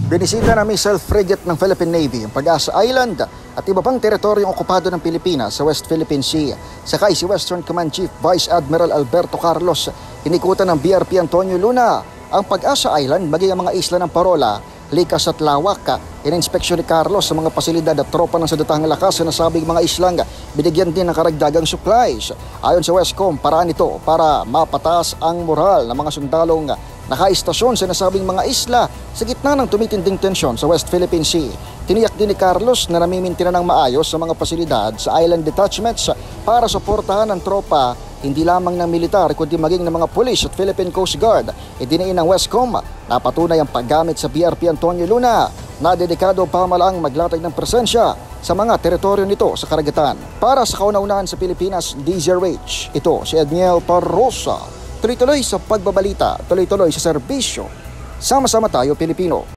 Binisita ng missile frigate ng Philippine Navy ang Pag-asa Island at iba pang teritoryong okupado ng Pilipinas sa West Philippine Sea. Sakay si Western Command Chief Vice Admiral Alberto Carlos, inikutan ng BRP Antonio Luna ang Pag-asa Island maging ang mga isla ng Parola, Likas at Lawak. Ininspeksyon ni Carlos sa mga pasilidad at tropa ng sadatahang lakas sa nasabing mga islang binigyan din ng karagdagang supplies. Ayon sa Westcom, paraan ito para mapataas ang moral ng mga sundalong nakaistasyon sa nasabing mga isla sa gitna ng tumitinding tensyon sa West Philippine Sea. Tiniyak din ni Carlos na namimintina ng maayos sa mga pasilidad sa island detachments para suportahan ang tropa hindi lamang ng militar kundi maging ng mga pulis at Philippine Coast Guard. Idiniin ng Westcom na patunay ang paggamit sa BRP Antonio Luna na dedikado pamalaang maglatag ng presensya sa mga teritoryo nito sa karagatan. Para sa kauna-unahan sa Pilipinas, DZRH, ito si Edniel Parrosa. Tuloy-tuloy sa pagbabalita, tuloy-tuloy sa serbisyo. Sama-sama tayo, Pilipino.